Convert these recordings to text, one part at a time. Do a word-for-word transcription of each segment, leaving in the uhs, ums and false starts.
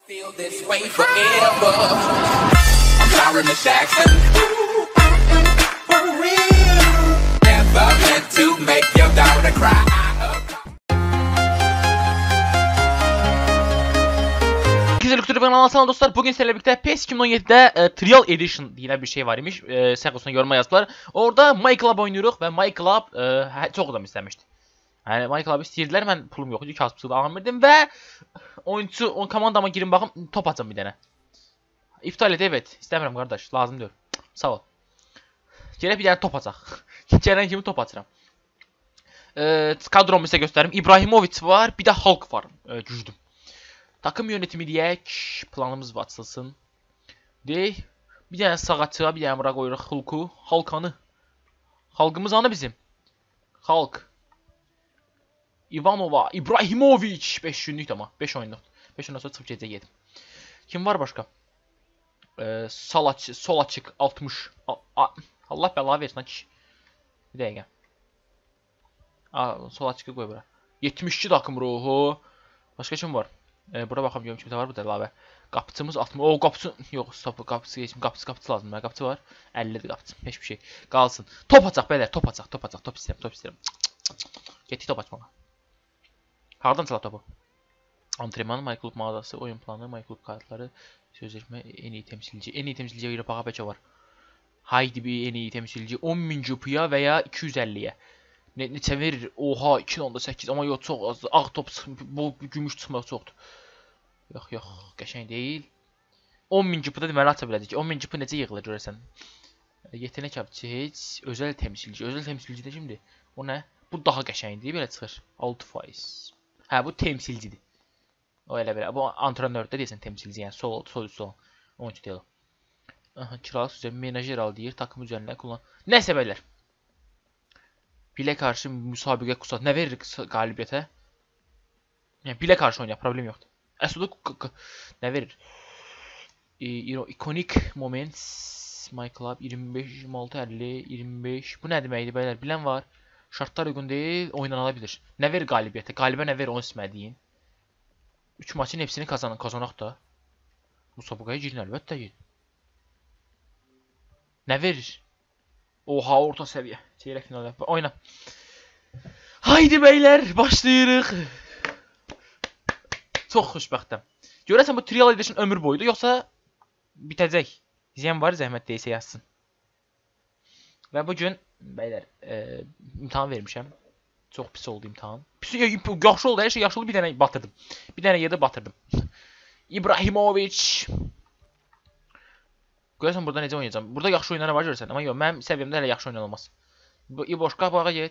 Feel this way forever. I'm Lauren Jackson. For real. Never meant to make your daughter cry. Güzel Kültür Kanalı'na selam dostlar. Bugün sizlerle birlikte PES iki bin on yedi'de e, Trial Edition diye bir şey var imiş. E, Sağ olsun yoruma yazdılar. Orada MyClub oynuyoruz ve MyClub e, çok adam istemişti. Yani MyClub istəyirdiler, mən pulum yox idi, kasıbsız almirdim və oyuncu, o komandama girin baxım, top atacam bir dənə. İptal et, evet. İstəmirəm qardaş, lazım deyil. Sağ ol. Gələk bir dənə top ataq. Gələn kimi top atıram. E, kadromu sizə göstərim. İbrahimovic var, bir də Hulk var. E, güclüm. Takım yönetimi deyək, planımız var, açılsın. Deyək, bir dənə sağ açığa, bir dənə bura qoyuruq Hulk'u. Halkanı. Halkımız anı bizim. Halk. Ivanova, İbrahimovic. beş günlük ama. beş oyunluk. beş oyundan sonra çıxıb gecə yedim. Kim var başqa? Ee, sol açıq, sol açıq altmış. A A Allah bəla versin ki. Bir dəqiqə. A sol açığı qoy bura. yetmiş iki takım ruhu. Başqa kim var? Ee, bura baxam görüm kimdə var bu da əlavə. Qapıçımız altmış. O qapıçı yox, stop qapıçı geçim. Qapıçı qapıçı lazım mənə. Qapıçı var. əllidir qapıçı. Heç bir şey. Qalsın. Top ataq bəylər, top ataq, top ataq. Top istəyirəm, top istəyirəm. Getdik top açmağa. Hardan çalaq topu? Antrenman, MyClub mağazası, oyun planı, MyClub kartları, sözleşme, en iyi temsilci. En iyi temsilciye göre bağa beçə var. Haydi bir en iyi temsilci. on min cüpüya veya iki yüz əlliyə. Ne, neçə verir? Oha iki nokta səkkiz ama yox çox azdır. Ağ top bu gümüş çıxmaq çoxdur. Yox yox, qəşəng deyil. on min cüpüdə deməli aça biləcək. on min cüpü necə yığılır görəsən? Yetenek avcı heç, özel temsilci. Özel temsilci də kimdir? O nə? Bu daha qəşəngdir, belə çıxır. altı faiz. Hə, bu temsilcidir. O elə belə. Bu antrenördə deyəsən temsilci, yəni sol sol üst olan. Onun üçün deyil. Aha, kiralık üzrə menajer al deyir, takım üzərində kullan. Nəsə bəylər. Bilə qarşı müsabiqə qusat. Nə verir qalibiyyətə? Yəni bilə qarşı oynayaq, problem yoxdur. Əslində nə verir? E, ikonik moments MyClub iyirmi beş, iyirmi altı, əlli, iyirmi beş. Bu nə deməkdir bəylər? Bilən var. Şartlar uygun değil, oynanala bilir. Ne verir qalibiyyətə? Qalibə nə verir onu ismədiyin. üç maçın hepsini kazanın, kazanaq da. Müsabiqəyə girin əlbəttə girin. Nə verir? Oha, orta səviyyə. Çeyrək final oyna. Haydi beyler, başlayırıq. Çox xoşbəxtəm. Görəsən bu Trial Edition ömür boyudur, yoxsa bitəcək. İzləyən var, zəhmət deyilsə yazsın. Və bugün beyler e, imtahan vermişəm. Çox pis oldu imtahan. Pis, yaxşı oldu, hər şey yaxşı oldu, bir dənə batırdım. Bir dənə yerdə batırdım. İbrahimovic. Görəsən burada necə oynayacağam? Burada yaxşı oyunlar var görürsən, amma yox, mənim səviyyəmdə hələ yaxşı oyun olmaz. Bu İboş qabağa get.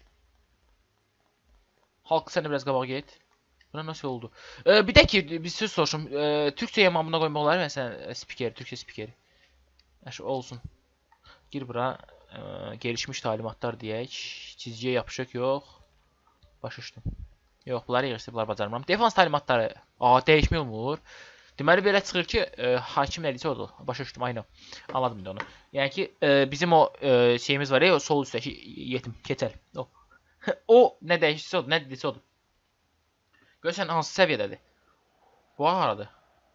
Halk sən də biraz qabağa get. Buna nasıl oldu? E, bir də ki, bir söz soruşum. E, Türkçə yamamına qoymaq olar mı sən spikeri, Türkçə spikeri? Əşi olsun. Gir bura. Ee, gelişmiş talimatlar deyək. Çizgiyə yapışıq yox. Başa düşdüm. Yox, bunları yığışdır, bunları bacarmıram. Defans talimatları. Aa, dəyişmə olmur. Deməli belə çıxır ki, e, hakim nədirsə odur. Başa düşdüm, aynı. Anladım indi onu. Yəni ki, e, bizim o e, şeyimiz var ya, o sol üstəki yetim, keçəl. O. O nə dəyişirsə odur, nə dedirsə odur. Görsən hansı səviyyədədir? Bu haradır?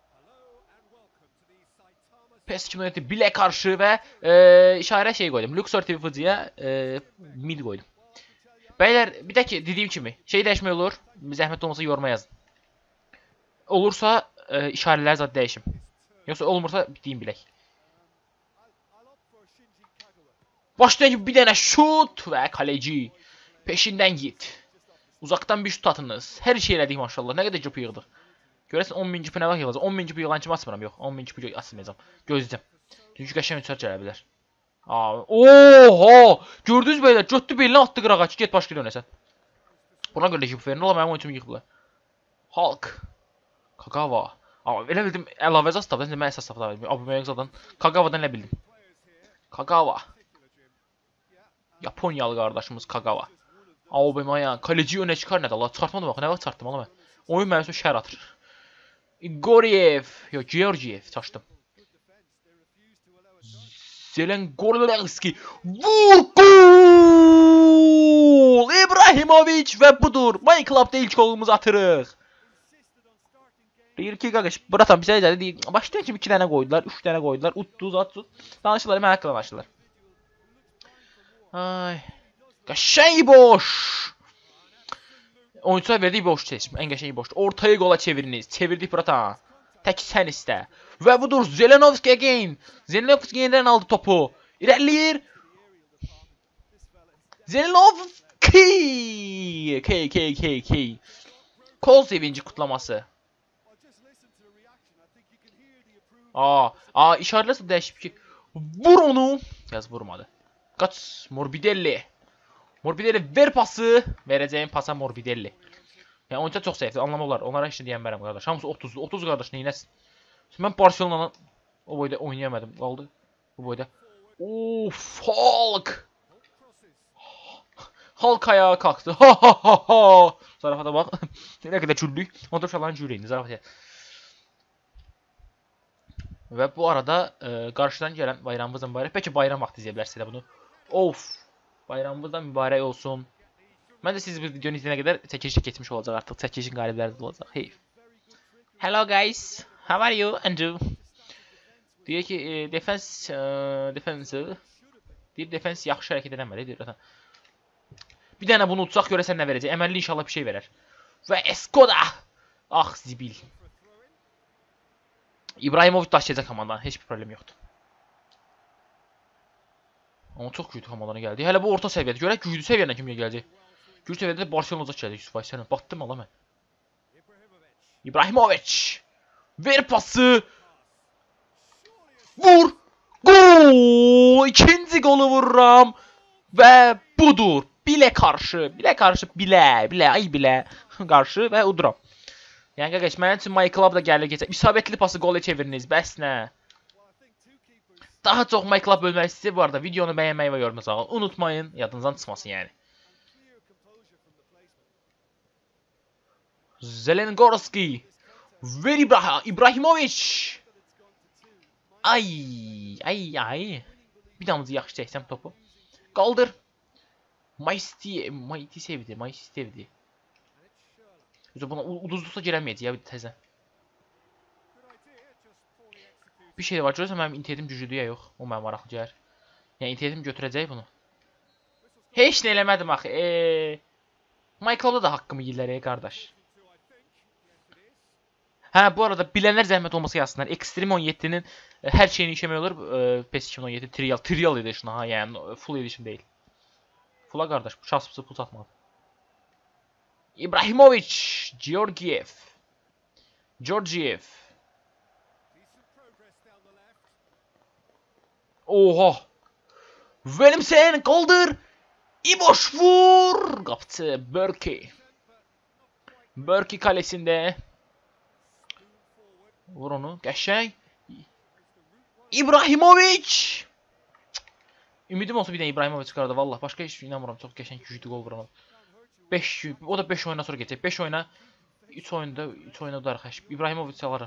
PES iki bin on yedi bilə qarşı və e, işarə şey qoydum. Luxor T V F C-yə e, mid qoydum. Bəylər, bir də ki, dediyim kimi, şey dəyişmək olur. Zəhmət olmasa yoruma yazın. Olursa e, işarələri zat dəyişim. Yoxsa olmursa deyim bilək. Başlayın ki, bir dənə şut və kaleci. Peşindən git. Uzaqdan bir şut atınız. Hər şey elədik maşallah. Nə qədər cüpü yığdıq. Görəsən on min cüpü nə vaxt yığılacaq? on min cüpü yığılan kimi açmıram, yox. on min cüpü açmayacağam. Gözləyəcəm. Çünki qəşəng üçər gələ bilər. Oha! Gördünüz beylər, götdü belinə atdı qırağa ki, get başqa dönəsən. Buna görə də cüpü verin. Ola mənim oyuncumu yıxıblar. Hulk. Kagawa. Amma elə bildim, əlavə sastavdan, mən əsas sastavdan bildim. Aubameyang'dan, Kagawa'dan elə bildim. Kagawa. Yaponiyalı qardaşımız Kagawa. Aubameyang. Kaleci önə çıxar nədir? Allah çıxartmadım axı, nə vaxt çıxartdım ala mən. Oyun mənim üçün şər atır. Igoriev, yox, Georgiev çaşdım. Zelengorlevski. Vur gol! İbrahimovic və budur. MyClub'da ilk golumuzu atırıq. Deyir ki, qardaş, buradan bizə izlədi, deyir, başlayan kimi iki dənə qoydular, üç dənə qoydular, utdu, zatsuz. Danışırlar, mənə haqqla danışırlar. Ay. Qəşəng boş. Oyuncular verdiyi boş seçim, ən qəşəng boşdur. Ortayı qola çeviriniz, çevirdik buradan. Tək sən istə. Və budur, Zelenovski again. Zelenovski yenidən aldı topu. İrəliyir. Zelenovski. K, K, K, K. Kol sevinci kutlaması. Aa, aa işarələrsə dəyişib ki, vur onu. Yaz vurmadı. Qaç, Morbidelli. Morbidelli ver pası. Verəcəyim pasa Morbidelli. Yəni oyuncular çox zəifdir, anlamı olar. Onlara heç nə deyən bərəm qardaş. Hamısı otuz, otuz qardaş neynəsin? Mən Barcelona'nın o boyda oynayamadım, qaldı bu boyda. Of, Hulk. Hulk ayağa kalktı. Ha ha ha ha. Zarafata bax. Nə qədər güldük. Onda uşaqların güləyini zarafata. Və bu arada e, qarşıdan gələn bayramımızdan mübarək. Bəlkə bayram vaxtı izləyə bilərsiniz bunu. Of. Bayramımızdan mübarək olsun. Mən də siz bu videonu izləyənə qədər çəkilişə keçmiş olacaq artıq. Çəkilişin qalibləri də olacaq. Hey. Hello guys. How are you? Andrew. Deyir ki, e, defense, e, defensive. Deyir, defense yaxşı hərəkət edəməli. Deyir, bir dənə bunu utsaq görəsən nə verəcək. Əməlli inşallah bir şey verər. Və Eskoda. Ah, zibil. İbrahimovic daşıyacaq komandan. Heç bir problem yoxdur. Amma çox güclü komandana gəldi. Hələ bu orta səviyyədə. Görək güclü səviyyədən kimə gələcək. Güclü səviyyədə Barcelona olacaq gələcək. Yusuf Aysənə. Batdım ala mən. İbrahimovic. Ver pası. Vur. Gol. İkinci golü vururam. Və budur. Bilə qarşı. Bilə qarşı. Bilə. Bilə. Ay bilə. Qarşı və uduram. Yəni qardaş, mənim üçün My Club da gəlir keçək. İsabətli pası qola çeviriniz. Bəs nə? Daha çox My Club bölməlisiniz. Bu arada videonu bəyənməyi və yorum yazmağı unutmayın. Yadınızdan çıxmasın yəni. Zelengorski. Ver İbrahim. İbrahimovic. Ay. Ay ay. Bir damızı yaxşı çəksəm topu. Qaldır. Maisti. Maisti sevdi. Maisti sevdi. Buna uduzluqsa girəməyəcək ya bir təzə. Bir şey də var. Görürsən mənim internetim güclüdür ya yox. O mənim maraqlı gəlir. Yəni internetim götürəcək bunu. Heç nə eləmədim axı. Eee. My Club'da da haqqımı yiyirlər ey qardaş. Hə, bu arada bilənlər zəhmət olmasa yazsınlar. Extreme on yeddinin hər şeyini işləmək olur. PES iki min on yeddi Trial. Trial Edition ha, yəni full edition deyil. Fulla qardaş, bu çaspısı pul satmadı. İbrahimovic. Georgiev. Georgiev. Oha. Verim sen kaldır. İboş vur. Kaptı Berkey. Berkey kalesinde. Vur onu. Qəşəng. İbrahimovic. Ümidim olsa bir dənə İbrahimovic çıxardı vallah. Başqa heç inanmıram. Çox qəşəng güclü gol vuran. beş, o da beş oyuna sonra geçecek. beş oyuna üç oyunda üç oyuna udarıq. İbrahimovic alar.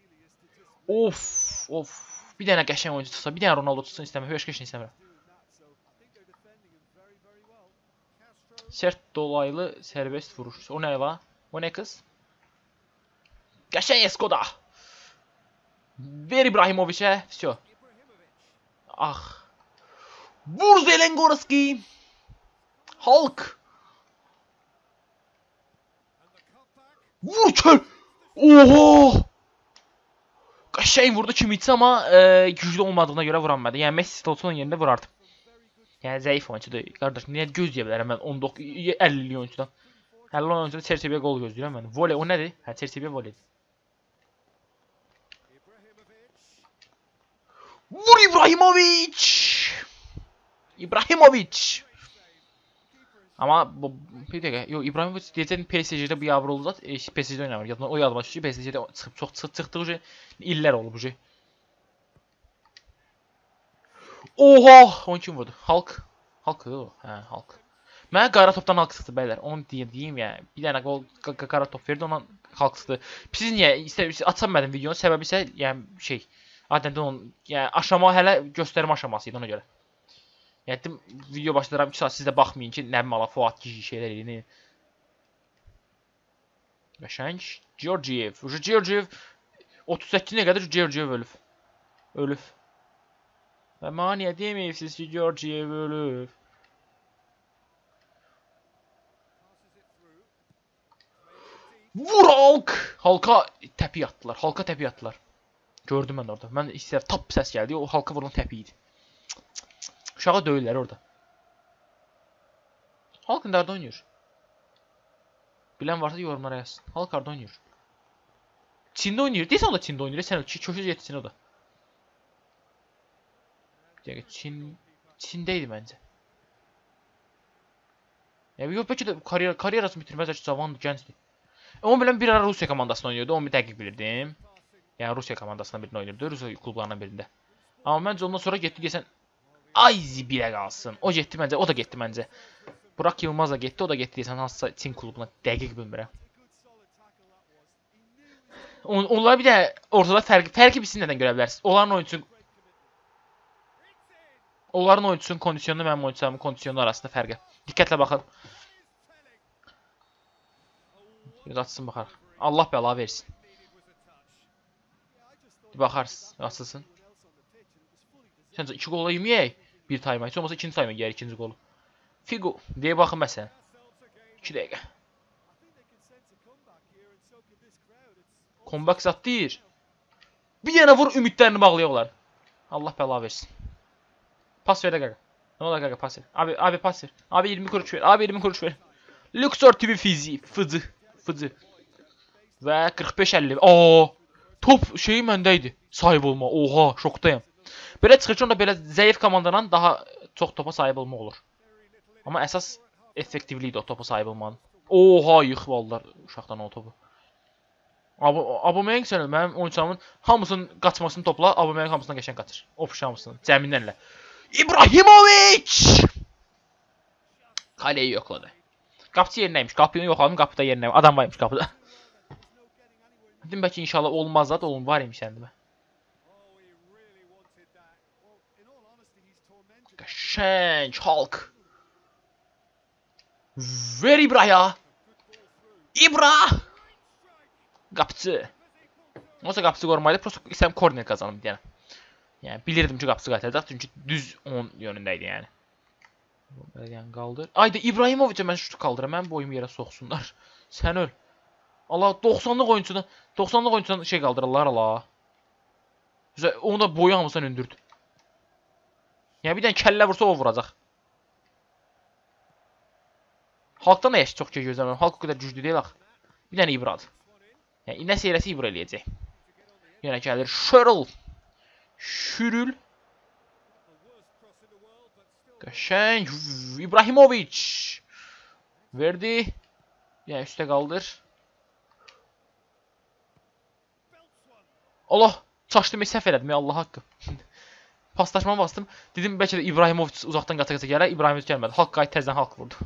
Of, of. Bir dənə qəşəng oyuncu tutsa, bir dənə Ronaldo tutsun istəmirəm. Başqa heç nə istəmirəm. Sert dolaylı serbest vuruş. O nə la? O nə qız? Qəşəng Eskoda. Ver İbrahimovic'e. Всё. Ah. Vur Zelengorski. Hulk. Vur çöl. Oha. Qəşəng vurdu Kimmich amma e, güclü olmadığına görə vuranmadı. Yəni Messi Stolz'un yerində vurardım. Yəni zəif oyuncudur. Qardaş, niyə gözləyə bilərəm mən on doqquz əlli oyuncudan. əlli oyuncuda Chelsea-yə gol gözləyirəm mən. Voley o nədir? Hə, Chelsea-yə voley. Vur İbrahimovic. İbrahimovic. Amma bu bir dəqiqə, yox İbrahimovic deyəcəm P S G-də bu yavru oldu zat, e, P S G-də oynamır. Yadımdan o yadıma düşdü ki, P S G-də çıxıb çox çıx çıxdığı şey illər olub bu şey. Oha, on kim vurdu? Hulk. Hulk, hə, Hulk. Mənə qara topdan Hulk çıxdı bəylər. Onu deyim, deyim ya. Bir dənə qol qara top verdi, ondan Hulk çıxdı. Siz niyə istəyirsiniz açamadım videonu? Səbəbi isə yəni şey, adətən onun yəni aşama hələ göstərmə aşaması idi ona görə. Yəni video başladıram iki saat siz də baxmayın ki, nə bilim ala Fuat gizli şeylər eləyir. Qəşəng. Georgiev. Ucu Georgiev otuz səkkizinə qədər Georgiev ölüb. Ölüb. Və maniyə deməyibsiniz ki, Georgiev ölüb. Vur Hulk! Hulk'a təpi atdılar. Hulk'a təpi atdılar. Gördüm mən orada. Mən istəyirəm tap səs gəldi. O Hulk'a vurulan təpi idi. Uşağa döyürlər orada. Hulk nerede oynuyor? Bilen varsa yorumlara yazsın. Hulk nerede oynuyor? Çin'de oynuyor. Değilse o da Çin'de oynuyor. Sen köşe yetişsin o da. Çin Çin'deydi bence. Ya yok belki de kariyer kariyerasını bitirmez açık zamanlı gençti. Ama bilen bir ara Rusya komandasında oynuyordu. Onu bir dəqiq bilirdim. Yani Rusya komandasında birinde oynuyordu. Rusya klublarından birinde. Ama bence ondan sonra gitti geçen Ayzi bile kalsın. O gitti bence. O da gitti bence. Burak Yılmaz da gitti. O da gitti desen hansısa Çin klubuna dəqiq bilmirəm. On, onlar bir de ortada fərqi fərqi bilsin nədən görə bilərsiniz. Onların oyuncusu Onların oyuncusunun kondisyonu mənim oyuncularımın kondisyonu arasında fərqi. Diqqətlə baxın. Bir açsın baxarıq. Allah bəla versin. Baxarsın, açılsın. Səncə iki qola yeməyək bir tayma. Heç olmasa ikinci tayma yeyər ikinci qolu. Figo deyə baxın məsələn. iki dəqiqə. Comeback zat deyir. Bir yana vur ümidlərini bağlayırlar. Allah bəla versin. Pas ver de qaqa. Ne oldu qaqa pas ver. Abi abi pas ver. Abi iyirmi kuruş ver. Abi iyirmi kuruş ver. Luxor T V fizi. Fıcı. Fıcı. Ve qırx beş əlli. Oo! Top şeyi məndəydi. Sahib olma. Oha, şokdayım. Belə çıxır ki, onda belə zəif komandadan daha çox topa sahib olmaq olur. Amma əsas effektivliyi də o topa sahib olmanın. Oha, yıxvallar uşaqdan o topu. Aubameyang sənə mənim oyunçularımın hamısının qaçmasını topla, Aubameyang hamısından qəşəng qaçır. Opuş hamısını, cəminlərlə. İbrahimovic! Kaleyi yokladı. Qapıcı yerindəymiş, qapını yoxladım, qapıda yerindəymiş. Adam varmış qapıda. Dedim bəlkə inşallah olmaz da, olun var imiş səndimə. Qəşəng Hulk. Ver İbrah'a. İbra! Qapıcı. Olsa qapıcı qorumaydı, prosto istəyəm korner qazanım deyənə. Yəni bilirdim ki, qapıcı qaytaracaq, çünki düz on yönündəydi yəni. Yəni qaldır. Ayda İbrahimovicə mən şutu qaldıram, mən boyumu yerə soxsunlar. Sən öl. Allah doxsanlıq oyuncudan, doxsanlıq oyuncudan şey qaldırırlar Allah. Onu da boyu hamısından öndürdü. Yəni bir dənə kəllə vursa o vuracaq. Halkdan da yaşı çox şey gözləmirəm. Halk o qədər güclü deyil axı. Bir dənə İbradır. Yəni nəsə eləsə İbra eləyəcək. Yenə gəlir Şörl. Şürül. Qəşəng İbrahimovic. Verdi. Yəni üstə qaldır. Allah, çaşdım, səhv elədim ya, Allah haqqı. Paslaşma bastım. Dedim bəlkə də İbrahimovic uzaqdan qaça-qaça gələr. İbrahimovic gəlmədi. Halk qayıt təzədən Halk vurdu.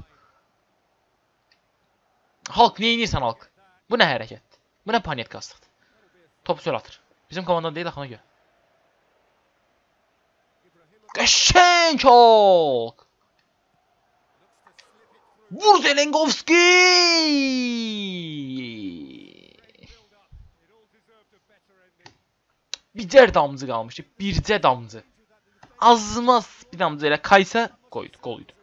Halk, niyə inirsən Halk? Bu nə hərəkətdir? Bu nə panetkastıqdır? Topu söl atır. Bizim komandan deyil axına görə. Qəşəng Halk! Vur Zelenkovski! Bircə damcı qalmışdı. Bircə damcı. Azmaz bir damcı elə kaysa qoydu, qol idi.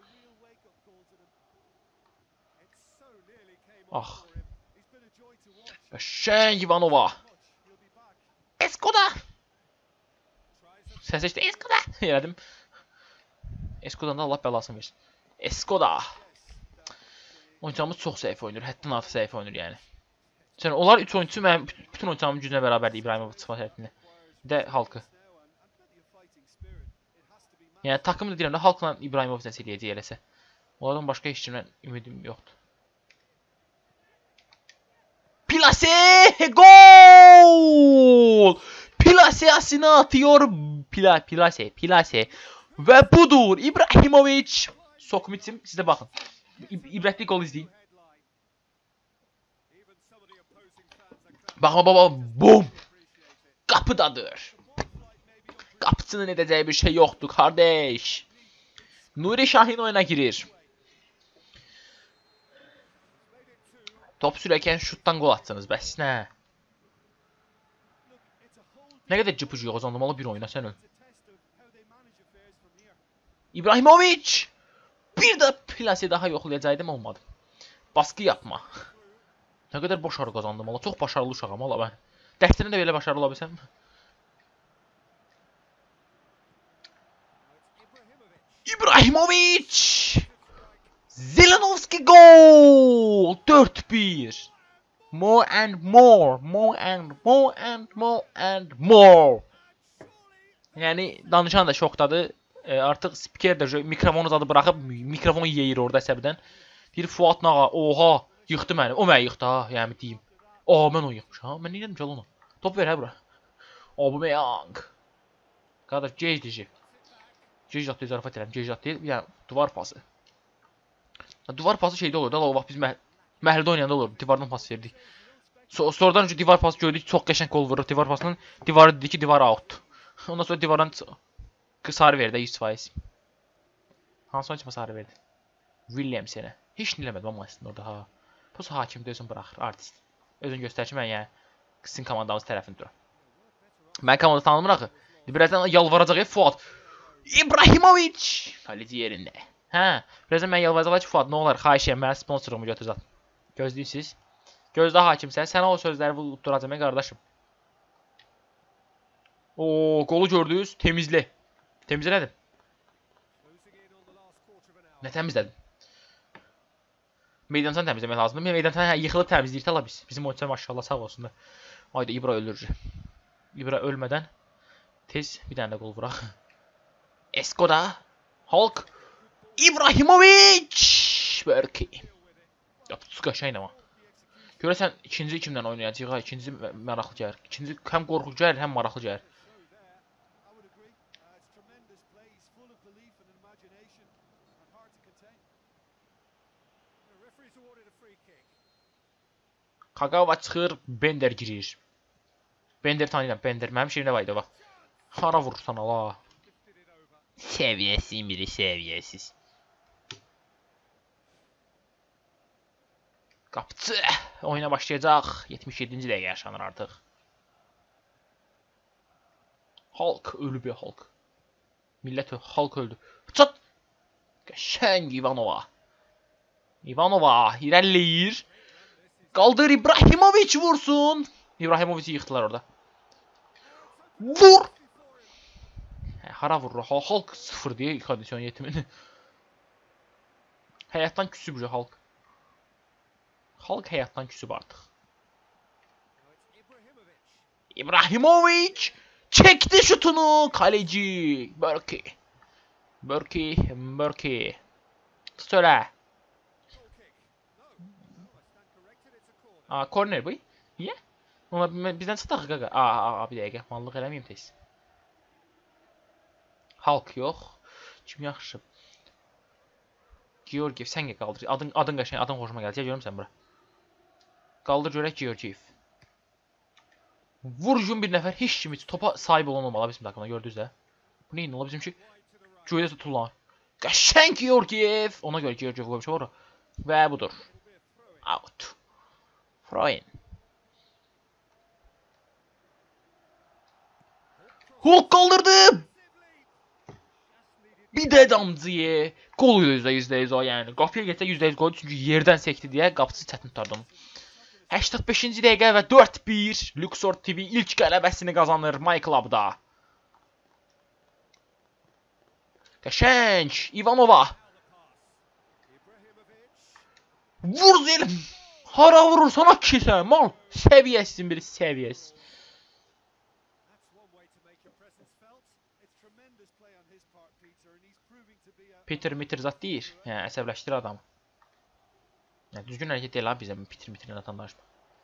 Ah. Qəşəng Ivanova. Eskoda. Səs eşitdi. Eskoda. Elədim. Eskoda'dan da Allah bəlasını versin. Eskoda. Oyuncularımız çox zəif oynayır. Həddən artıq zəif oynayır yəni. Sən onlar üç oyunçu mənim bütün oyuncularımın gücünə bərabərdir İbrahimov çıxma şərtində. Bir də Halkı. Yəni takım da deyirəm də Halkla İbrahimov nəsə eləyəcək eləsə. Onlardan başqa heç kimdən ümidim yoxdur. Plase! Gol! Plase asını atıyor. Pla, plase, plase. Ve budur İbrahimovic. Sokmitim, siz de bakın. İbrətli gol izleyin. Bakma baba, bum! Kapıdadır. Kapıcının edeceği bir şey yoktu kardeş. Nuri Şahin oyuna girir. Top sürərkən şutdan qol atsanız, bəs nə? Nə qədər cıpıcı yox, uzandırmalı bir oyuna sən öl. İbrahimovic! Bir də plase daha yoxlayacaqdım, olmadı. Baskı yapma. Nə qədər başarı qazandım, valla. Çox başarılı uşağam, valla mən. Dərslərini də belə başarılı ola bilsəm. İbrahimovic! Zelenovski gol! dörd bir. More and more, more and more and more and more. Yəni danışan da şokdadır. E, artıq spiker də mikrofonu zadı buraxıb mikrofonu yeyir orada əsəbdən. Deyir Fuad Nağa, oha, yıxdı məni. O məni yıxdı ha, yəni deyim. Aa, mən o yıxmışam. Mən nə edim gəl ona? Top ver hə bura. Aubameyang. Qardaş gecdici. Gec atdı zarafat edirəm. Gec atdı. Yəni duvar pası. Duvar pası şeydə olur da, o vaxt biz mə məhəllədə oynayanda olur. Divardan pas verdik. So sonradan önce divar pası gördük, çox qəşəng gol vurur. Divar pasının divarı dedi ki, divar out. Ondan sonra divardan sarı verdi yüz faiz. Hansı oyuncu sarı verdi? William sənə. Heç nə eləmədim amma əslində orada ha. Pus hakim də özün buraxır, artist. Özün göstər ki, mən yəni sizin komandamız tərəfində duram. Mən komanda tanımır axı. Birazdan yalvaracaq ya Fuad. İbrahimovic! Kaleci yerində. Hə, birazdan mən yalvaracaq ki, Fuad, nə olar, xahiş edirəm, mənə sponsorumu götür zat. Gözləyirsiniz? Gözdə hakimsən, sənə o sözləri utturacam ya qardaşım. Oo, qolu gördünüz, temizli. Temizlədim. Nə təmizlədim? Meydançanı təmizləmək lazımdır. Meydançanı yıxılıb təmizləyir tələ biz. Bizim oyuncular maşallah sağ olsun da. Ayda İbra ölür. İbra ölmədən tez bir dənə də qol vuraq. Eskoda. Hulk. İbrahimovic. Berki. Yapısı qəşəng amma. Görəsən ikinci kimdən oynayacaq ha? İkinci maraqlı gəlir. İkinci həm qorxucu gəlir, həm maraqlı gəlir. Kagawa çıxır, Bender girir. Bender tanıyıram, Bender. Mənim şeyimdə var idi, bax. Hara vurursan ala. Səviyyəsiz biri, səviyyəsiz. Qapıcı oyuna başlayacaq. yetmiş yeddinci dəqiqə yaşanır artıq. Hulk, ölü bir Hulk. Millət Hulk öldü. Çat! Qəşəng Ivanova. Ivanova irəliləyir. Qaldır İbrahimovic vursun. İbrahimovic'i yıxdılar orada. Vur! Hə, hara vurur? Hulk sıfır deyə kondisyon yetimini. Həyatdan küsüb Hulk. Hulk həyatdan küsüb artıq. İbrahimovic çəkdi şutunu. Kaleci. Berki. Berki. Berki. Tut öyle. Aa, corner bu. Niye? Ona bizdən çıxdıq qaqa. Aa, aa, bir dəqiqə. Mallıq eləməyim tez. Hulk yox. Kim yaxşı? Georgiev sən gəl qaldır. Adın adın qəşəng, adın xoşuma gəldi. Görürəm sən bura. Qaldır görək Georgiev. Vurucun bir nəfər heç kimi topa sahib olan olmalı bizim takımda, gördünüz də. Bu nə ola bizim ki? Göydə tutulan. Qəşəng Georgiev. Ona görə Georgiev qoymuş ora. Və budur. Out. Freuen. Hulk kaldırdı. Bir də damcıya. Gol yüzdə yüz o yəni. Qapıya getsə yüzdə yüz qoydu çünki yerdən sekdi deyə qapısı çətin tutardı onu. səksən beşinci dəqiqə və dörd bir Luxor T V ilk qələbəsini qazanır My Club'da. Qəşəng Ivanova. Vur Zelim. Hara vurursan o ki sən mal. Səviyyəsizsin biri, səviyyəsiz. Peter Mitter zat deyir. Hə, əsəbləşdirir adamı. Yəni düzgün hərəkət deyil abi bizə Peter Mitter'in atan danışma.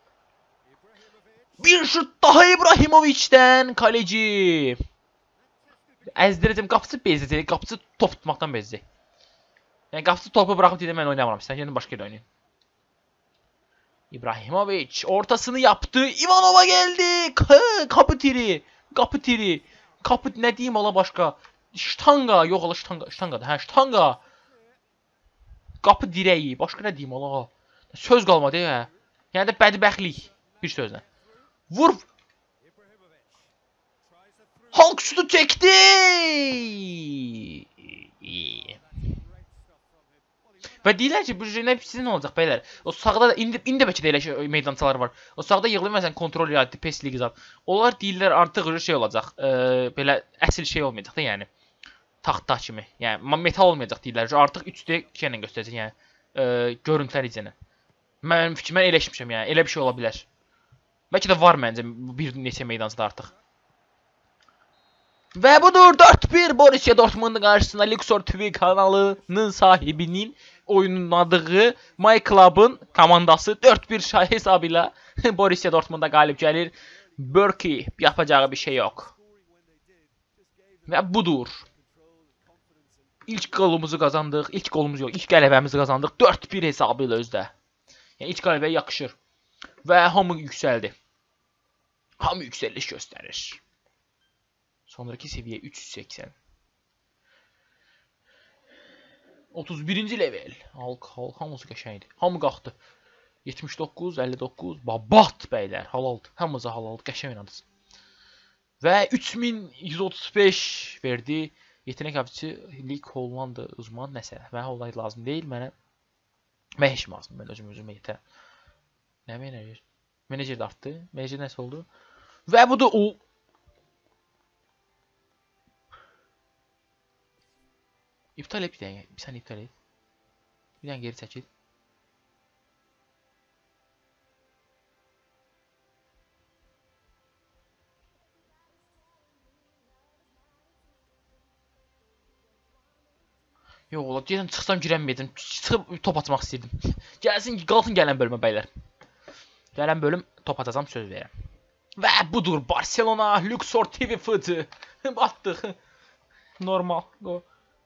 Bir şut daha İbrahimovic'dən kaleci. Əzdirəcəm, qapısı bezəcək, qapısı top tutmaqdan bezəcək. Yəni qapısı topu buraxıb dedim mən oynamıram. Sən gəlin başqa yerdə oynayın. İbrahimovic ortasını yaptı. Ivanova geldi. Kapı tiri. Kapı tiri. Kapı nə deyim ola başqa. Ştanga. Yox ola ştanga. Ştangadır. Hə ştanga. Kapı direği. Başqa nə deyim ola. Söz qalmadı ya. Yəni də bədbəxtlik bir sözlə. Vur. Hulk şutu çəkdi. Və deyirlər ki, bu nə sizin olacaq bəylər. O sağda da indi indi bəlkə də elə şey, meydançalar var. O sağda yığılıb məsələn kontrol reality, P E S League zat. Onlar deyirlər artıq şey olacaq. E, belə əsl şey olmayacaq da, yəni taxta kimi. Yəni metal olmayacaq deyirlər. Artıq üç D şeylə göstərəcək, yəni e, görüntülər izlənə. Mənim fikrimə elə eşitmişəm, yəni elə bir şey ola bilər. Bəlkə də var məncə bir neçə meydançada artıq. Və budur dörd bir Borussia Dortmund qarşısında Luxor T V kanalının sahibinin oynadığı My Club'ın komandası dörd bir hesabı ilə Borussia Dortmund'a qalib gəlir. Berkey yapacağı bir şey yok. Və budur. İlk golumuzu qazandıq. İlk golumuz yox, ilk qələbəmizi qazandıq. dörd bir hesabı ilə özdə. Yəni ilk qələbəyə yakışır. Və hamı yüksəldi. Hamı yüksəliş göstərir. Sonraki seviye üç yüz səksən. otuz birinci level. Halk, halk hamısı qəşəngdir. Hamı qalxdı. yetmiş doqquz, əlli doqquz. Babat bəylər, halaldır. Hamıza halaldır. Qəşəng oynadınız. Və üç min yüz otuz beş verdi. Yetenek avcısı Lig Hollanda uzman nəsə. Mənə Hollanda lazım deyil, mənə mən heç lazım. Mən özüm özümə yetərəm. Nə menajer? Menajer də artdı. Menajer nəsə oldu? Və bu da o İptal et bir dənə. Bir saniyə iptal et. Bir dənə geri çəkil. Yox, ola, deyəsən çıxsam girənməyəcəm. Çıxıb top atmaq istəyirdim. Gəlsin ki, qalxın gələn bölümə bəylər. Gələn bölüm top atacam, söz verirəm. Və budur Barcelona Luxor T V fıtı. Batdıq. Normal. O.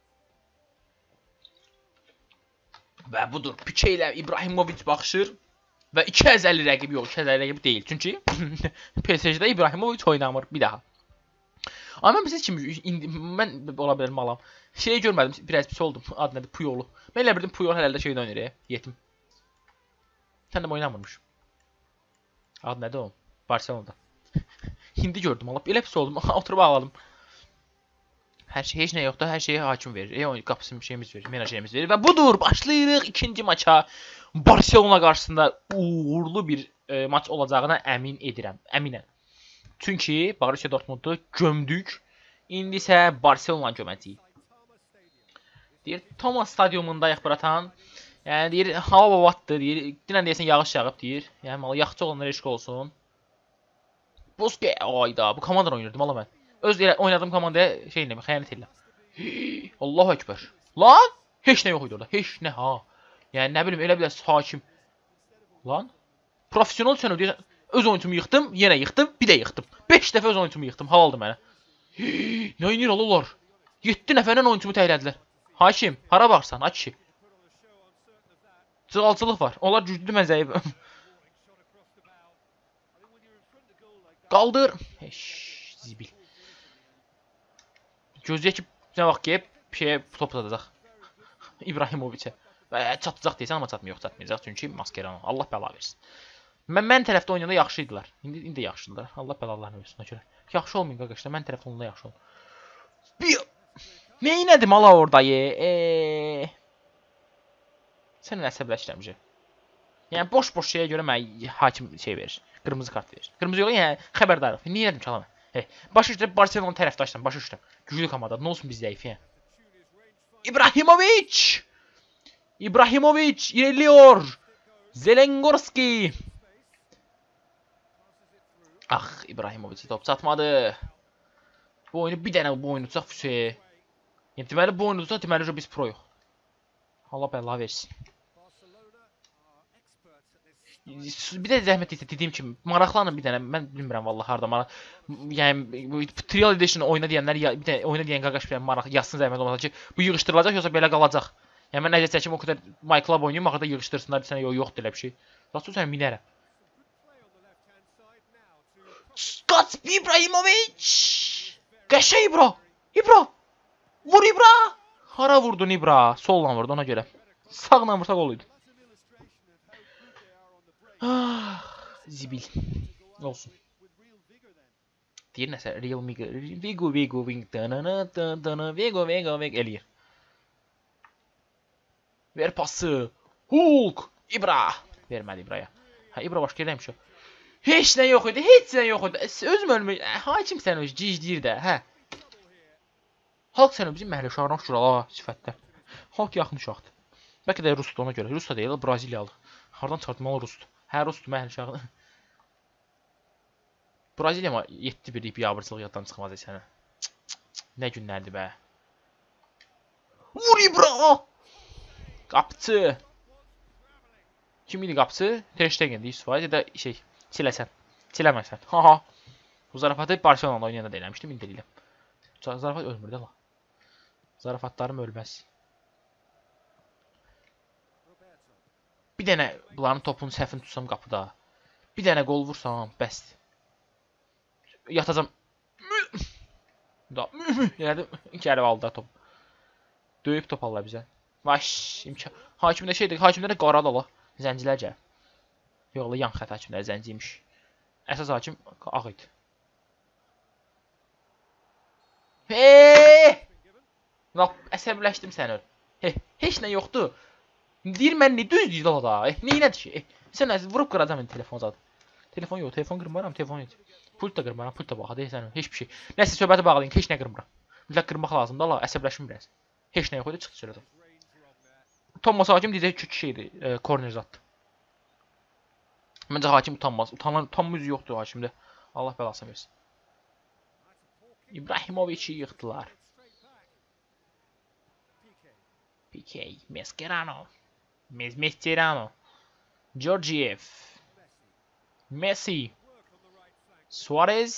Və budur Pique ilə İbrahimovic baxışır. Və iki yüz əlli rəqib yox, iki yüz əlli rəqib deyil. Çünki P S G-də İbrahimovic oynamır bir daha. Amma mən bizə kimi indi mən ola bilər malam. Şeyi görmədim, biraz pis oldum. Adı nədir? Puyolu. Mən elə bildim Puyol hələ də şeydə oynayır, yetim. Sən də oynamırmış. Adı nədir o? Barcelona'da. İndi gördüm, alıb elə pis oldum. Oturub ağladım. Hər şey heç nə yoxdur, hər şeyə hakim verir. E oyun qapısının şeyimiz verir, menajerimiz verir və budur başlayırıq ikinci maça. Barcelona qarşısında uğurlu bir e, maç olacağına əmin edirəm, əminəm. Çünki Borussia Dortmundu gömdük. İndi isə Barcelona göməcəyik. Deyir Thomas stadiumundayıq buratan. Yəni deyir hava babatdır, deyir. Dinən deyəsən yağış yağıb deyir. Yəni mal yaxçı olanlar eşq olsun. Busque ayda bu komanda oynayırdım ala mən. Öz oynadığım komandaya şey eləmə, xəyanət elə. Allahu Ekber. Lan! Heç nə yox idi orada. Heç nə ha. Yəni nə bilim elə bir hakim. Lan! Professional sən deyirsən. Öz oyuntumu yıxdım, yenə yıxdım, bir də yıxdım. beş dəfə öz oyuntumu yıxdım, halaldı mənə. Nə oynayır olar? yeddi nəfərlə oyuntumu təhlədilər. Hakim, hara baxsan, aç ki. Cığalcılıq var. Onlar güclü, mən zəif. Qaldır. Heş, zibil. Gözləyək ki, nə vaxt gəlib, şeyə top atacaq. İbrahimovic'ə. Və çatacaq deyəsən, amma çatmıyor, çatmayacaq. Çünki Mascherano. Allah bəla versin. Mən, mən tərəfdə oynayanda yaxşı idilər. İndi, indi yaxşıdırlar. Allah bəlalarını versin. Görə. Yaxşı olmayın qardaşlar. Mən tərəfdə oynayanda yaxşı olun. Bir... Neynədim ala orada ye? Eee... Sən əsəbləşdirəmcə. Yəni boş-boş şeyə görə mənə hakim şey verir. Qırmızı kart verir. Qırmızı yox, yəni xəbərdarlıq. Niyə elədim ki ala mən? Hey, başa düşdüm, Barcelona tərəfdaşdım, başa düşdüm. Güclü komanda, nə olsun biz zəif yəni. İbrahimovic! İbrahimovic irəliyor! Zelengorski! Ah, İbrahimovic top çatmadı. Bu oyunu bir dənə bu oyunu tutaq füsəyə. Yəni deməli bu oyunu tutaq, deməli biz proyuq. Allah bəla versin. Bir də zəhmət etsə dediyim kimi maraqlanın bir dənə, mən bilmirəm vallahi harda maraq. Yəni bu Trial Edition oyna deyənlər bir dənə oyna deyən qardaş bir dənə maraq yazsın zəhmət olmasa ki, bu yığışdırılacaq yoxsa belə qalacaq. Yəni mən nəzər çəkim o qədər My Club oynayım, axırda yığışdırsınlar, desən yox yoxdur elə bir şey. Zaten sən minərəm. Qaç İbrahimovic! Qəşəng İbra! İbra! Vur İbra! Hara vurdun İbra? Solla vurdu ona görə. Sağla vursa qol idi. Ah, zibil. Olsun. Deyir nəsə, Real Migo, Vigo, Vigo, Vigo, danana, danana, Vigo, Vigo, Vigo, eləyir. Ver pası. Hulk, İbra. Vermədi İbraya. Ha, İbra başqa yerəymiş o. Heç nə yox idi, heç nə yox idi. Özüm ölmüş, hakim sən öz cicdir də, hə. Hulk sən bizim məhəllə uşağına oxşur ala sifətdə. Hulk yaxın uşaqdır. Bəlkə də Rusdur ona görə. Rus da deyil, Braziliyalı. Hardan çıxartmalı Rusdur. Hə, Rusdur məhəllə uşağı. Braziliya yeddi bir biabırçılıq yaddan çıxmaz sənə. Nə günlərdir bə. Vur İbra! Qapçı. Kim idi qapçı? Ter Stegen'di yüz faiz ya da şey, siləsən. Siləməsən. Ha ha. Bu zarafatı Barcelona'da oynayanda da eləmişdim, indi eləyəm. Zarafat ölmür də la. Zarafatlarım ölməz. Bir dənə bunların topunu səhvini tutsam qapıda. Bir dənə qol vursam, bəsdir. Yatacam. Da, elədim. İki ərəb aldı da top. Döyüb top alırlar bizə. Vaş, imkan. Hakimdə şeydir, hakimdə də qaradı la. Zəncilər gəl. Yox la, yan xət hakimlər zənciymiş. Əsas hakim ağ idi. Hey! Lap əsəbləşdim səni. He, heç nə yoxdur. Deyir mən nə düz deyil da. Eh, neynədir ki? Eh, sən nəsə vurub qıracam mən telefon zadı. Telefon yox, telefon qırmaram, telefon yox. Pult da qırmaram, pult da baxa deyirsən, heç bir şey. Nəsə söhbəti bağlayın, heç nə qırmıram. Mütləq qırmaq lazımdır la, əsəbləşmir biraz. Heç nə yox idi, çıxdı söylədim. Utanmasa hakim deyəcək ki, şeydir, e, korner zatdı. Məncə hakim utanmaz. Utanan, utanma yüzü yoxdur hakimdə. Allah bəlasını versin. İbrahimoviç'i yıxdılar. P K, Mascherano. Mascherano. Georgiev. Messi. Suarez.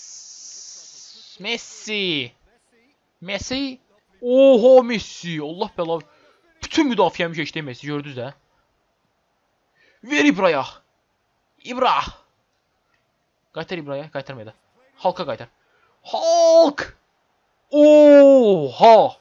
Messi. Messi. Oho Messi. Allah bəla. Bütün müdafiəmi keçdi Messi, gördünüz də. Ver İbraya. İbra. Qaytar İbraya, qaytarmaya da. Halka qaytar. Hulk. Oha.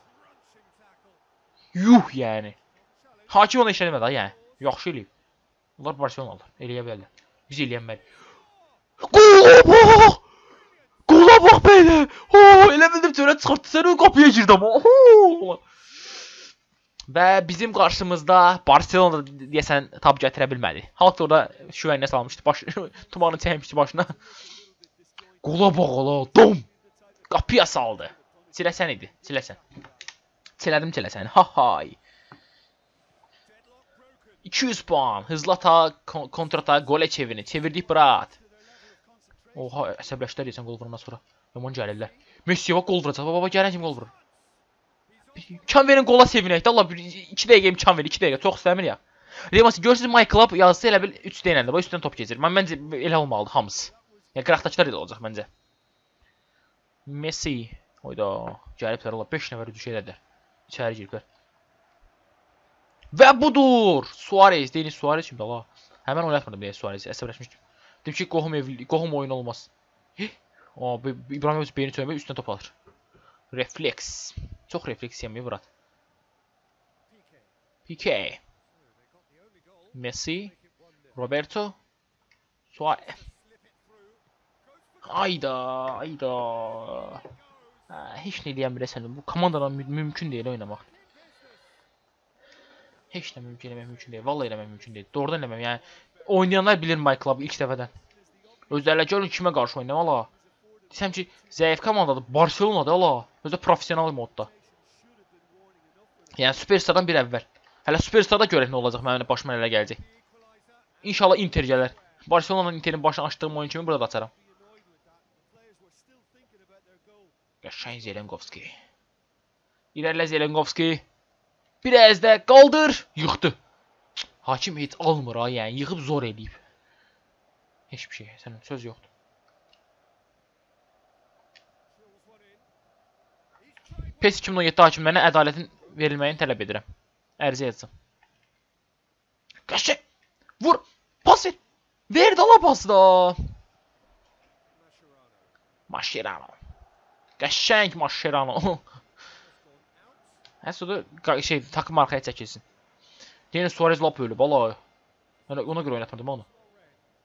Yuh yəni. Hakim ona işlədəmədi ha yəni. Yaxşı eləyib. Bunlar Barcelonalılar. Eləyə bilərlər. Biz eləyənməli. Qola bax! Qola bax belə! Oh, elə bildim çörə çıxartdı səni, qapıya girdi amma. Oh! Və bizim qarşımızda Barcelona deyəsən tab gətirə bilmədi. Halk da orada şüvəninə salmışdı. Baş tumanı çəkmişdi başına. Qola bax ola, dom! Qapıya saldı. Siləsən idi, siləsən. Silədim siləsən. Ha hay. iki yüz puan. Hızlı ata, kontrata, gole çevirini. Çevirdik brat. Oha, əsəbləşdilər deyəsən qol vurundan sonra. Yaman gəlirlər. Messi'yə bax qol vuracaq. Baba, gələn kim qol vurur. İmkan verin qola sevinək də. Allah, iki dəqiqə imkan verin. iki dəqiqə. Çox istəmir ya. Deməsi, görürsünüz My Club yazısı elə bil üç deyilən də. Bax, üstdən top keçir. Mən məncə elə olmalıdır hamısı. Yəni, qıraqdakılar elə olacaq məncə. Messi. Oyda, gəliblər. Allah, beş nəfər düşərlər. İçəri giriblər. Və budur. Suarez. Deyin Suarez kimdir Allah. Həmən oynatmadım deyə Suarez'i. Əsəbləşmişdim. Dedim ki, qohum, evli, qohum oyunu olmaz. Aa, İbrahimovic beyni söyləmək üstünə top alır. Refleks. Çox refleks yeməyi vurat. P K. Messi. Roberto. Suarez. Ayda, ayda. Ha, heç nə eləyən biləsən. Bu komandadan mü mümkün deyil oynamaq. Heç nə mümkün eləmək mümkün deyil. Vallahi eləmək mümkün deyil. Doğrudan eləməm. Yəni oynayanlar bilir My Club ilk dəfədən. Özlərlə görün kimə qarşı oynayam ala. Desəm ki, zəif komandadır. Barcelona'da ala. Özdə professional modda. Yəni Superstardan bir əvvəl. Hələ Superstarda görək nə olacaq, mənim başıma elə gələcək. İnşallah Inter gələr. Barcelona'nın Inter'in başını açdığım oyun kimi burada açaram. Qəşəng Zelenkovski. İrələ Zelenkovski. Bir əzdə qaldır. Yıxdı. Hakim heç almır ha, yəni yığıb zor eləyib. Heç bir şey, sənin söz yoxdur. PES iki min on yeddi hakimlərinə ədalətin verilməyini tələb edirəm. Ərizə yazsın. Qəşəng. Vur. Pas ver. Ver də la pası da. Mascherano. Qəşəng Mascherano. Həsədə şey takım arxaya çəkilsin. Deyən Suarez lap ölüb ala. Yəni ona görə oynatmadım onu.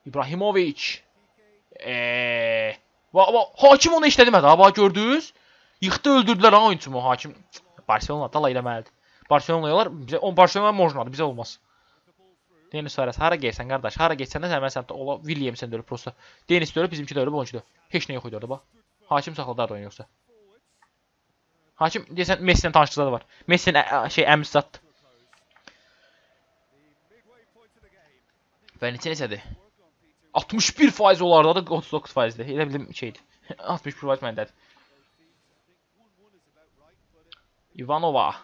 İbrahimovic. Eee. Va, va, hakim onu işlədi ha, bax gördünüz? Yıxdı, öldürdülər ha oyunçumu hakim. Barcelona da eləməlidir. Barcelonayalar bizə o Barcelona mojnadır, bizə olmaz. Denis Suarez hara gəlsən qardaş, hara gəlsən də sən mən sən ola Williamson də ölüb prosta. Denis də ölüb, bizimki də ölüb, oyunçudur. Heç nə yox idi orada bax. Hakim saxladı oyunu yoxsa. Hakim desən Messi-lə tanışlığı da var. Messi-nin şey əmisi satdı. Və neçə neçədir? altmış bir faiz olardı da otuz doqquz faizdir. Elə bildim şeydir. altmış bir faiz məndədir. Ivanova.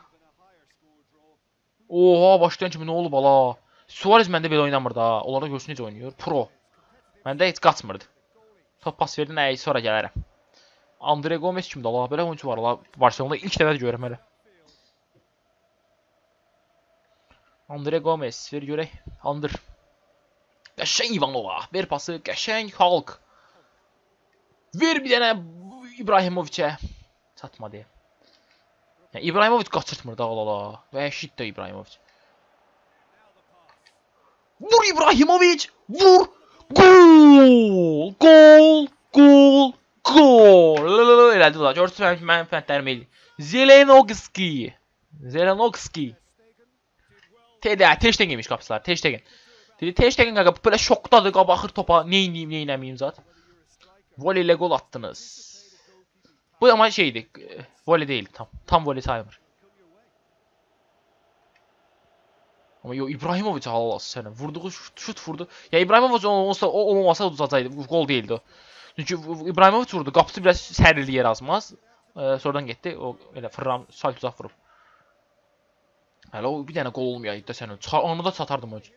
Oha, başlayan kimi nə olub ala? Suarez məndə belə oynamırdı ha. Onlarda görsün necə oynayır. Pro. Məndə heç qaçmırdı. Top pas verdi, nəyə sonra gələrəm. Andre Gomes kimdir ala? Belə oyuncu var ala. Barcelonada ilk dəfə də görürəm elə. Andre Gomes ver görək. Andır. Qəşəng Ivanova. Ver pası. Qəşəng Hulk. Ver bir dənə İbrahimovic'ə. Çatmadı. Yəni İbrahimovic qaçırtmır da ala. Vəhşid də İbrahimovic. Vur İbrahimovic! Vur! Gol! Gol! Gol! Gol! Elədi da. Görsünüz mənim fəndlərim elə. Zelenoski. Zelenoski. Teda Teştegen imiş qapıçılar. Teştegen. Dedi Teştegen qaqa belə şokdadır, baxır topa. Nə edeyim, nə eləməyim zat. Voley ilə gol attınız. Bu ama şeydi. Voley değil tam. Tam voley sayılır. Ama yo İbrahimovic halal olsun sənin. Vurduğu şut, şut vurdu. Ya İbrahimovic olmasa o olmasa uzacaqdı. Gol değildi o. Çünki İbrahimovic vurdu. Qapısı biraz sərildi yer azmaz. Ee, sonradan getdi. O elə fırram salt uzaq vurub. Hələ o bir dənə gol olmayaydı da sənin. Onu da satardım o.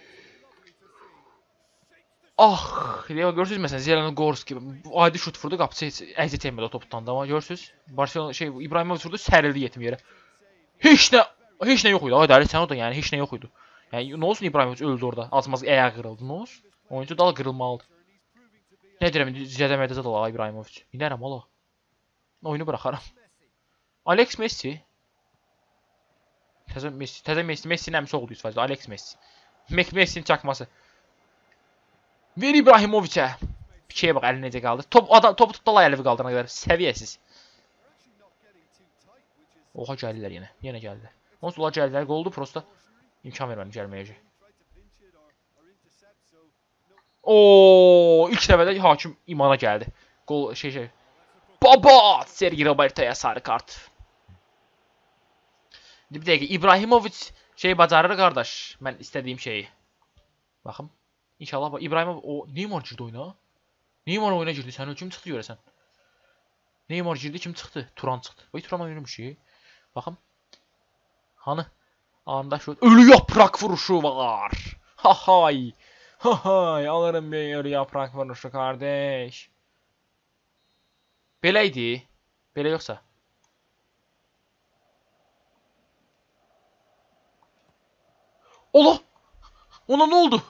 Ah, ya görürsüz məsələn Zelenogoski adi şut vurdu, qapısı əziyyət etmədi o top tutanda, amma görürsüz Barcelona şey İbrahimovic vurdu, sərildi yetim yerə. Heç nə heç nə yox idi. Ay dəli sən o da yəni heç nə yox idi. Yəni nə olsun İbrahimovic öldü orada. Azmaz ayağı qırıldı, nə olsun? Oyuncu dal qırılmalıdır. Nə deyirəm, zədəmədə zədə ala İbrahimovic. İnərəm ala. Oyunu buraxaram. Alex Messi. Təzə Messi, təzə Messi, Messi'nin əmisi oldu yüz faiz. Alex Messi. Messi'nin çakması. Ver İbrahimovic'ə. Piçəyə bax, əli necə qaldı. Top adam topu tutdu la, əli qaldırana qədər. Səviyyəsiz. Oha gəldilər yenə. Yenə gəldilər. Onsuz ola gəldilər, qoldu prosta. İmkan vermədim gəlməyəcək. Oo, ilk dəfədə hakim imana gəldi. Qol şey şey. Baba! Sergi Roberto'ya sarı kart. Bir dəqiqə İbrahimovic şey bacarır qardaş. Mən istədiyim şeyi. Baxın. İnşallah bak İbrahimov o Neymar girdi oyuna. Neymar oyuna girdi. Sən kim çıxdı görəsən? Neymar girdi, kim çıxdı? Turan çıxdı. Vay Turan oynamış ki. Baxın. Hanı? Anda şu ölü yaprak vuruşu var. Ha hay. Ha hay. Alırım bir ölü yaprak vuruşu kardeş. Beləydi. Belə yoxsa? Ola! Ona nə oldu?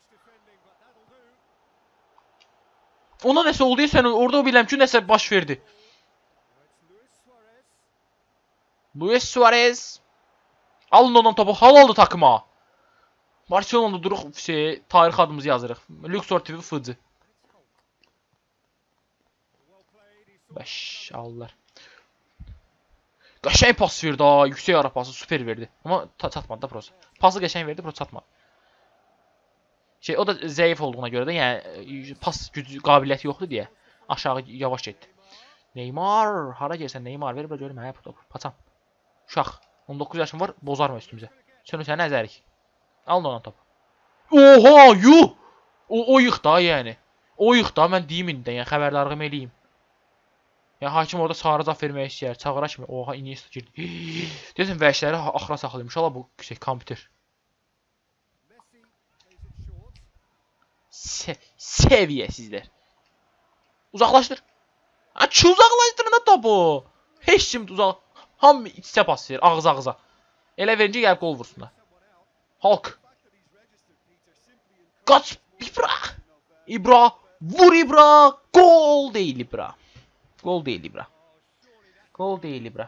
Ona nəsə oldu ya sən orada o biləm ki nəsə baş verdi. Luis Suarez. Alın ondan topu, hal oldu takıma. Barcelona'da duruq şey, tarix adımızı yazırıq. Luxor T V Fıcı. beş aldılar. Qəşəng pas verdi ha, yüksək ara pası, super verdi. Amma çatmadı da prosa. Pası qəşəng verdi, prosa çatmadı. Şey, o da zəif olduğuna görə də, yəni pas gücü, qabiliyyəti yoxdur deyə aşağı yavaş getdi. Neymar, hara gəlsən Neymar, ver belə görüm, hə, top, paçam. Uşaq, on doqquz yaşım var, bozarma üstümüzə. Sönü sənə əzərik. Alın ona top. Oha, yuh! O, o yıq da, yəni. O yıq da, mən deyim indi də, yəni xəbərdarlığımı eləyim. Yəni hakim orada sarı cavab vermək istəyər, çağıra kimi. Oha, Iniesta girdi. Deyəsən vəhşiləri axıra saxlayıb. İnşallah bu şey kompüter. Se Səviyyəsizlər. Uzaqlaşdır. Ha, ki uzaqlaşdırın da topu. Heç kim uzaq. Hamı içsə pas verir, ağız ağıza. Elə verince gəlib qol vursunlar. Hulk. Qaç İbra. İbra. Vur İbra. Gol deyil İbra. Gol deyil İbra. Gol deyil İbra.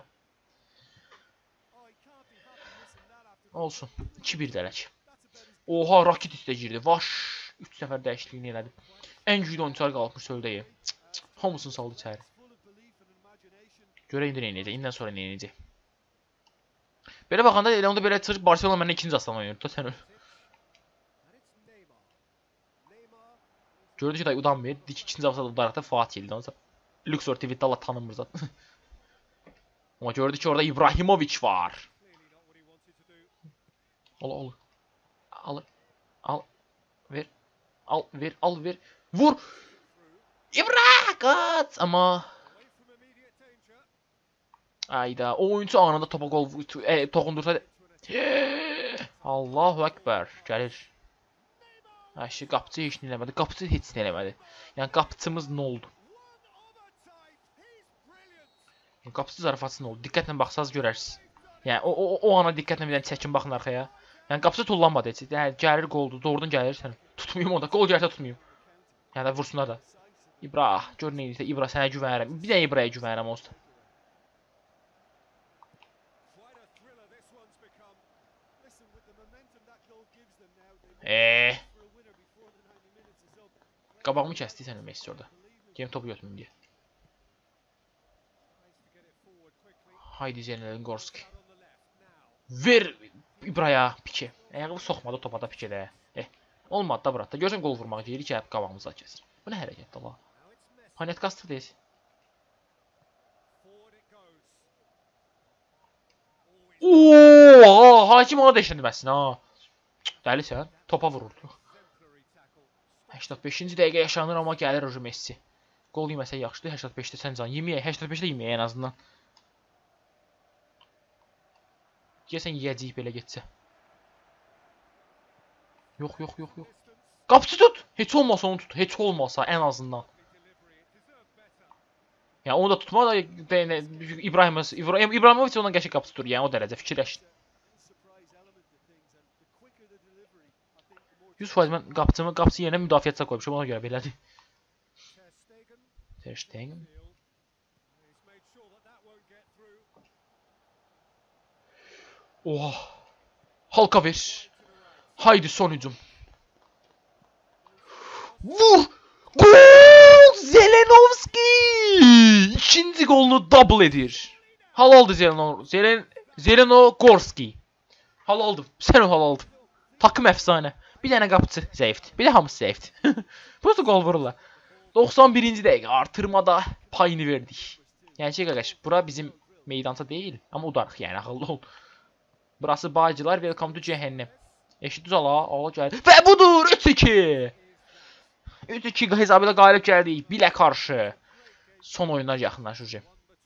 Olsun. iki bir dələk. Oha, Rakitic də girdi. Vaş. üç nəfər dəyişikliyin elədi. Ən güclü oyuncular qalmış söldəyim. Hamısını saldı içəri. Görə indi nə edəcək? İndən sonra nə edəcək? Belə baxanda elə onda belə çıxır Barcelona məndən ikinci aslan oynayır da sən öl. Gördü ki, day udanmır. Dik ikinci aslan udaraqda Fatih eldi. Onsa Luxor T V'də Allah tanınmır zaten. Amma gördü ki, orada İbrahimovic var. Al, al. Al. Al. Ver. Al, ver, al, ver. Vur. İbra! Kaç! Amma ayda o oyuncu anında topa gol e, toxundursa Allahu Ekber gəlir. Ayşi qapıcı heç nə eləmədi. Qapıcı heç nə eləmədi. Yəni qapıcımız nə oldu? Yəni qapıcı zarafatsız nə oldu? Diqqətlə baxsaz görərsiniz. Yəni o o o ana diqqətlə bir dənə çəkin baxın arxaya. Yəni qapıcı tullanmadı heç. Yəni gəlir qoldu. Doğrudan gəlir sən. Tutmayım onda. Qol gəlsə tutmayım. Yəni də vursunlar da. İbra, gör nə edirsə İbra sənə güvənirəm. Bir də İbraya güvənirəm olsun. Eee. Qabağımı kəsdi sən Messi orada. Game topu götürməyim deyə. Haydi Zeynəlin Gorski. Ver İbraya Pike. Ayağı soxmadı topa da Pikedə. Eh, olmadı da bırak da. Görsən qol vurmaq deyir ki, qabağımıza kəsir. Bu nə hərəkətdir Allah? Panet kastır deyil. Ooo, hakim ona da işlənməsin ha. Dəlisən, topa vururdu. səksən beşinci dəqiqə yaşanır amma gəlir Rojo Messi. Qol yeməsə yaxşıdır. səksən beşdə sən can yeməyək, səksən beşdə yeməyək ən azından. Deyəsən yeyəcəyik belə getsə. Yox, yox, yox, yox. Qapıcı tut. Heç olmasa onu tut. Heç olmasa ən azından. Yəni onu da tutma da İbrahim İbrahim İbrahimovic ondan qəşəng qapıcı tutur. Yəni o dərəcə fikirləşin. yüz faiz mən qapıcımı qapıcı yerinə müdafiəçisə qoymuşam ona görə belədir. Ter Stegen. Oha. Halka ver. Haydi son hücum. Vur! Gol! Zelenovski! İkinci golunu double edir. Halaldır Zeleno Zelen Zelenogorski. Halaldır. Sən o halaldır. Takım əfsanə. Bir dənə qapıcı zəifdir. Bir də hamısı zəifdir. Prosta gol vururlar. doxsan birinci dəqiqə artırmada payını verdik. Yəni ki, qardaş, bura bizim meydança deyil, amma udarıq, yəni ağıllı ol. Burası bacılar, welcome to cəhənnəm. Eşit düz ala, ala gəlir. Və budur, üç iki. üç iki hesabı ilə qalib gəldik, bilə qarşı. Son oyunlar yaxınlaşır.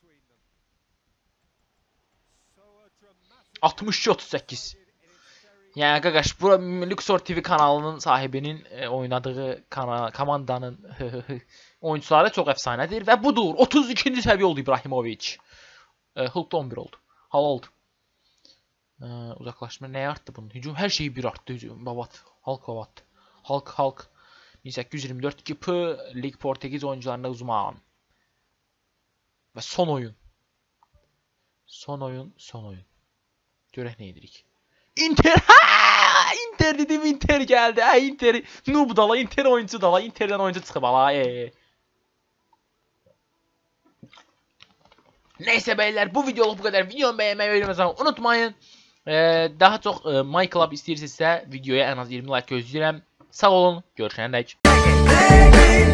altmış iki otuz səkkiz. Yəni qardaş, bura Luxor T V kanalının sahibinin e, oynadığı kana, komandanın oyuncuları çox əfsanədir və budur. otuz ikinci səviyyə oldu İbrahimovic. E, Hulk'da on bir oldu. Hal oldu. E, uzaqlaşma nəyə artdı bunun? Hücum hər şeyi bir artdı hücum. Babat. Hulk babat. Hulk Hulk. min səkkiz yüz iyirmi dörd iki P Lig Portekiz oyuncularında uzman. Və son oyun. Son oyun, son oyun. Görək nə edirik. Inter, ha! Inter dedim, Inter gəldi. Ha, Inter, noob dala, Inter oyuncu dala, Inter'dən oyuncu çıxıb ala. E. Neyse beyler, bu videoluk bu kadar. Videomu beğenmeyi ve yorum unutmayın. Ee, daha çok e, My Club istəyirsinizsə videoya en az iyirmi like gözləyirəm. Sağ olun, görüşənədək.